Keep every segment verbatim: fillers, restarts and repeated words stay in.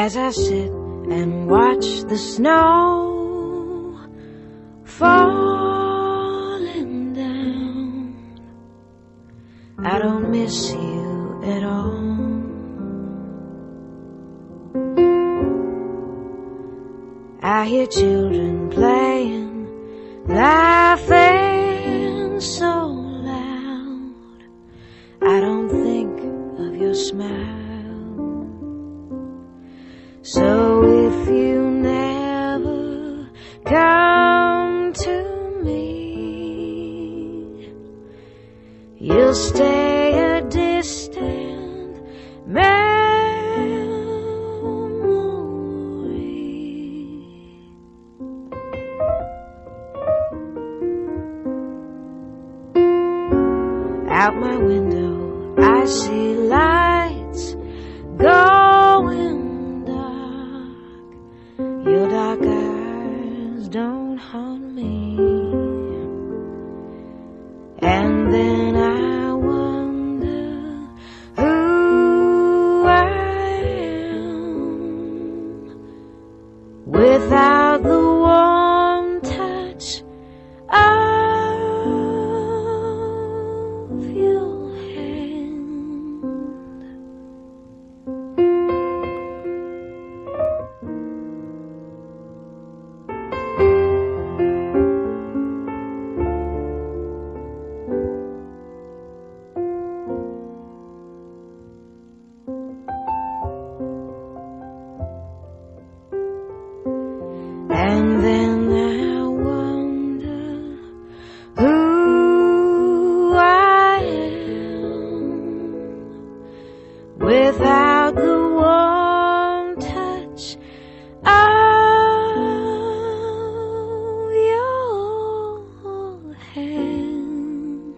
as I sit and watch the snow falling down. I don't miss you at all. I hear children playing, laughing so loud. I don't think of your smile. So if you never come to me, you'll stay a distant memory. Out my window I see lights going. Your dark eyes don't haunt me. And then I wonder who I am without the warm touch of your hand. And then I wonder who I am without the warm touch of your hand.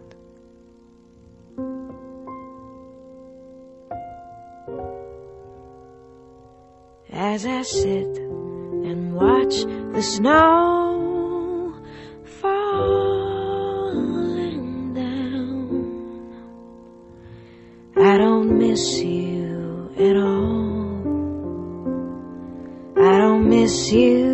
As I sit and watch the snow falling down, I don't miss you at all. I don't miss you